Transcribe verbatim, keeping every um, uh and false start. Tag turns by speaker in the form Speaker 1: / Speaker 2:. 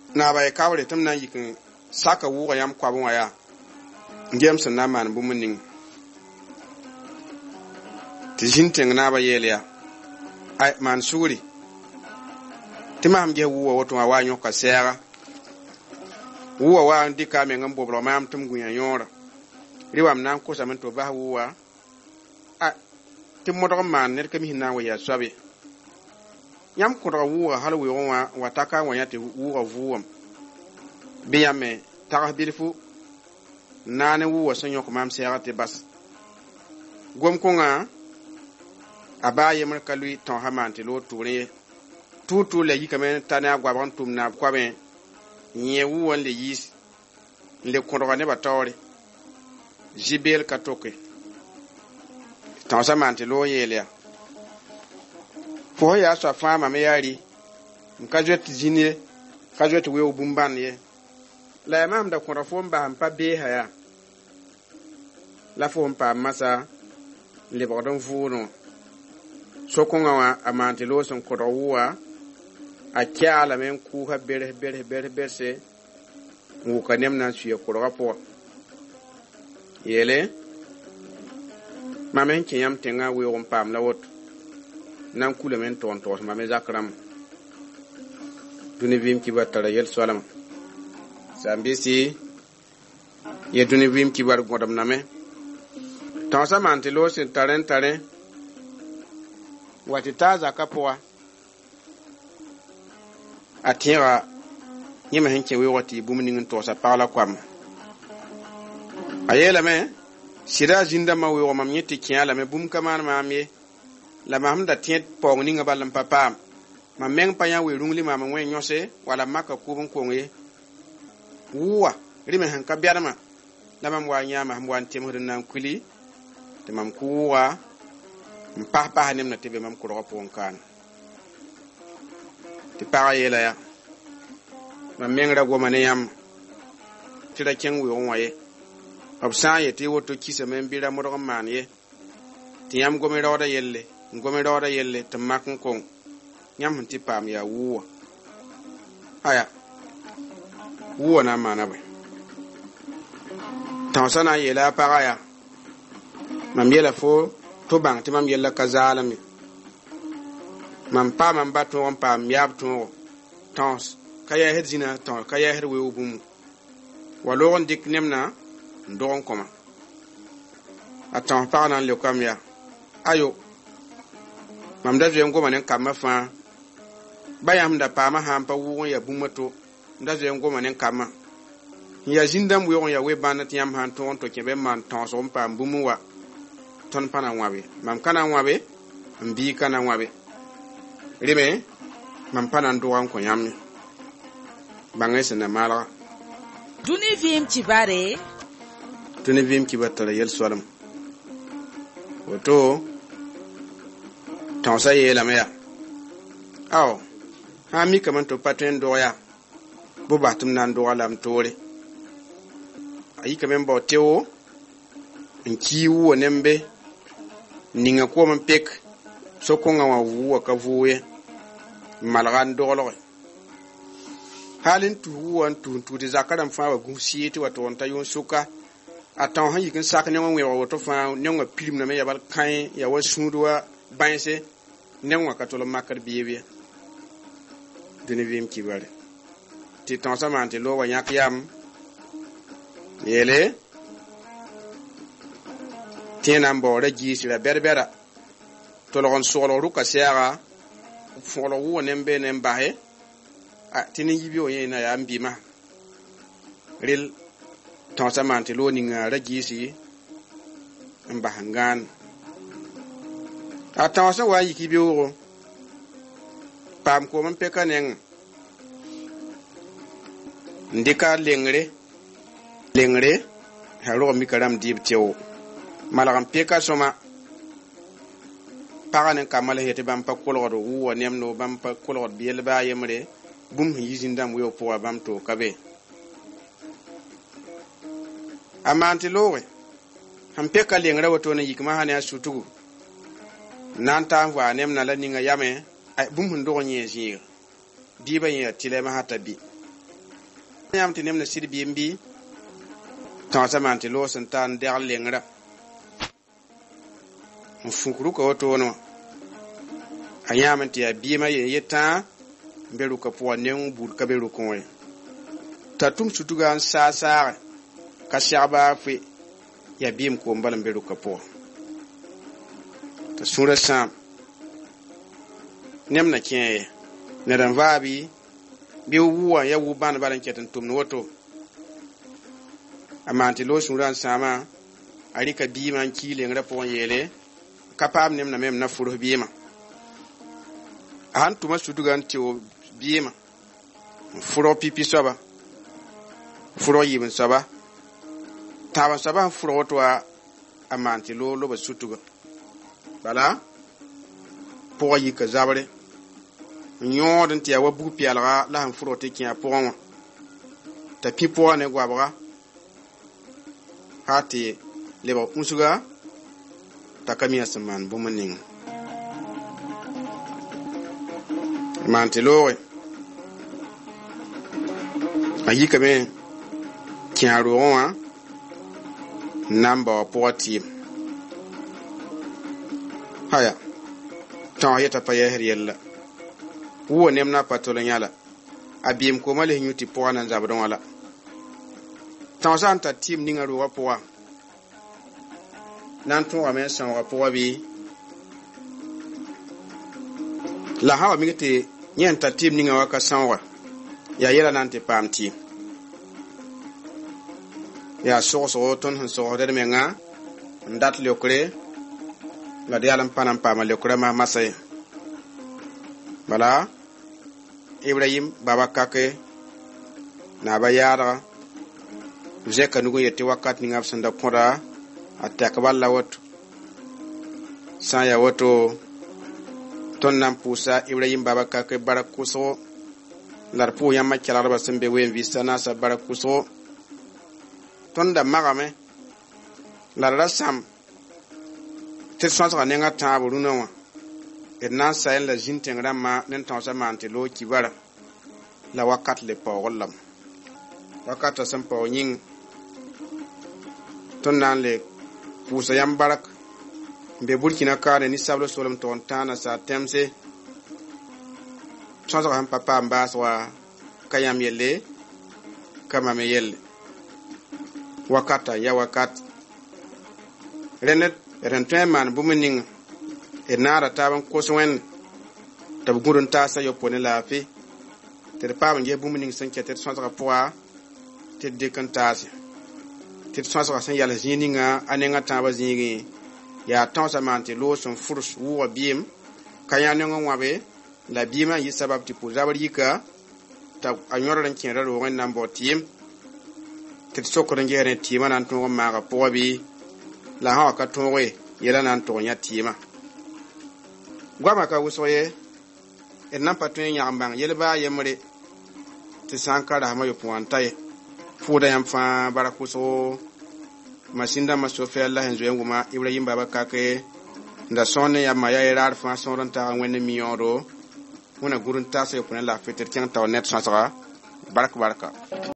Speaker 1: na ba ka wure tum nan yikin saka wuga yam kwabun waya ngem san na man bu munin ti jinten na ba yeliya ay man suri ti mam ge wuwa woto wa nyo ka sera wuwa wa ndika me ngam bobro mam tum gunya yora riwam nan ko samen to ba wuwa a ti modo man ne kami hinna wa ya sabe yam ko do wuwa hal wi wa wataka wa yati wuwa vuwam biyame taga bilfu nane wuwa sonyo ko mam sera te bas gom ko nga abaye mer kalui ton hamante lo touré tutu le yikame tana gwaban tumna kwabe nye wuwan le yis le kondora ne batore jibel katoke ton samante lo yelia fo ya so fama me yari nkajwet jini kajwet we obumban ye la mam da kondora fo mba mpa be haya la fo mpa masa le bodon vuno sokonga wa amante lo son kodowua a kyala men ku ha bere bere bere berse mu kanem na suye kodoga po yele mamen kiyam tenga we on pam la wot nan kule men ton to ma me zakram duni vim ki batara yel salam sambisi ye duni vim ki bar godam na me tan sa mante lo sin taren taren wati taza kapoa atira nyima henke we wati bumning to sa parla kwam ayela me sira jinda ma we wamam nyeti kiala me bum kaman ma me la mamda tiet pong ninga balam papa ma meng panya we rungli ma we nyose wala maka kubun konge wuwa rime hanka biarma la mam wa nyama mwan temhudun nan kuli te mam kuwa mpa pa hanem na tebe mam ko pon kan ti pa yela ya mam mengra go mane yam tira ken wi on waye absan ye ti woto kisa men bira mo do man ye ti yam go me roda yelle go me roda yelle te makon kon nyam ti pam ya wuwa aya wuwa na mana ba tan sana yela pa ya mam yela fo to bang ti mam yella kazalami mam pa mam bato on pa miab to tons kaya hedzina ton kaya her we ubum walo on dik nemna ndon koma atan pa nan le kamya ayo mam da je ngoma nen kamma fa bayam da pa ma ham pa wu ya bumato nda je ngoma nen kamma ya jindam we on ya we banat yam han to on to kebe man tons on pa bumu wa ton pana wabe mam kana wabe mbi kana wabe rime mam pana ndo an ko yammi bangese na mala
Speaker 2: duni vim kibare
Speaker 1: duni vim kibatara yel solam woto tansa yela meya aw ha mi kaman to paten do ya bo batum nan do alam tore ayi kamen bo tewo nkiwu nembe ninga ko man pek so ko nga wa wuwa ka vuye malgan dolo halin tu wuwan tu tu de zakaram fa wa gusiyeti wa ton tayon suka atan han yikin sak ne won wa to fa ne wa pirim na me ya bal kan ya wa sunduwa banse ne wa ka to makar biye dene vim kibare ti tan samante lo wa yak yam yele tiena mbore gisi la berbera to lo on solo ruka seara folo wo nembe nembahe a tini yibi o yena ya mbima ril ton samante lo ni ngara gisi mbahangan ata wasa wa yiki biwo pam ko man peka nen ndika lengre lengre haro mi karam dib tewo malagam peka soma paganen kamala hete bam pa koloro wo nemno bam pa koloro biel ba yemre bum yizindam wo po bam to kabe amanti lowe ham peka lengre wato ne yikma hane sutugu nanta wa nemna la ninga yame ay bum ndo nye jir diba ye tilema hatabi yam tɩ nemd sɩd bɩ-m-bɩ tãosã maan tɩ loos n tar n dɛgl lengrã n fũk ruka wotoone wã a yãam n tɩ yaa bɩɩmã yen yetã n be ruka pʋgã neng buud ka be rukẽ wã t'a tʋm sutugã n saa-saage ka segba fe yaa bɩɩm koom bala n be ruka pʋgã t'a sũurã sãam nemdã kẽ ye ned n vaabi bɩ wʋa ya wʋ bãn bala n ket n tʋmd woto a maan tɩ loog sũurã n sãama a rɩka bɩɩmã n kii lengrã pʋgẽ yeele ka paam nemdã me m na fʋrs bɩɩmã a sãn tʋma sutugã n tɩ bɩɩmã n fʋrg pipi soaba fʋrg yɩɩb soaba tãab n soaba sẽn fʋrg woto wa a maan tɩ loog loba sutugã bala pʋgã yika zabre n yõod n tɩ yaa wa bug pɛɛlga la sẽn fʋrg tɩ kẽ a pʋgẽ wã t'a pi pʋgã ne goabga haa tɩ lebg pũsga t'a ka mi a sẽn maan bũmb ning maan tɩ looge a yikame kẽ a roogẽ wã n na n bao pʋgã tɩɩm haya tõog yeta pa yɛɛsd yella wʋa nemdã pa tol n yãla a bɩɩm koomã les yũ tɩ pʋgã nan zabdẽ wã la tãosã n tar tɩɩm ninga roogã pʋgã nan tõogame n sãooga pʋgã bɩ la sã wa mig tɩ yẽ n tar tɩɩm ninga wã ka sãooga yaa yɛla na n tɩ paam tɩɩm yaa sogsgo tõnd sẽn sogsd d menga n dat leokre la d yal n pa na n paama leokrã maa masã ye bala Ibrahim baba kake naaba yaadga zɛka nugẽ yetɩ wakat ninga b sẽn da kõda a tɛk bal la woto sã n yaa woto tõnd na n pʋʋsa Ibrahim baba kake barak kʋsgo la d pʋʋs yãmbã kelgdbã sẽn be ween vɩɩsã naasa barak kʋsgo tõnd da magame la d ra sãm tɩ d sõsga nengã tãab rũnã wã d na n saɛn la zĩn tẽng rãmbã ne tãosã maan tɩ loog kibara la wakat le paoogr lame wakatã sẽn paoog yĩng tõnd na n le pʋʋsa yãmb barak n be burkina kaane ninsabl solem tog n tãana saa tẽmse sõsga sẽn pa paam baas wa ka yãmb yelle ka mame yelle wakatã ya wakat rẽnd d n tõe n maan bũmb ning d naara taab n kos wẽnd tɩ b gũd n taasa yopo ne laafɩ tɩ d paam n ges bũmb ning sẽn ket d sõsga pʋga tɩ d dɩk n taase tɩ d sõsga sẽn yals zĩig ninga a nengã tãabã zĩigẽ yaa tõosã maan tɩ loos n fʋrs wʋʋga bɩɩm ka yã neng n wãbe la bɩɩmã n yɩ sabab tɩ pʋ-zabr yika t'a a yõdr n kẽeda roogẽ na n bao tɩɩm tɩ d sokd n ges ne tɩɩmã na n tõog n maaga pʋga bɩ la sã wa ka tõoge yɛla na n tog n yã tɩɩmã goamã ka wʋsg ye d na n pa tõe n yãg n bãng yel baa yembre tɩ sã n ka rasmã yopoe wã n ta ye fʋʋda yãmb fãa barak wʋsgo masin dãmbã sofɛl la sẽn zoe n wʋma Ibrahim baba kake n da sõor ne yambã yaa ye raar fãa sõor n tag n wẽnd mi-yõodo wẽna gũd n taasa yopoe ne la fɩ tɩ d kẽng tao ned sõsga bark barka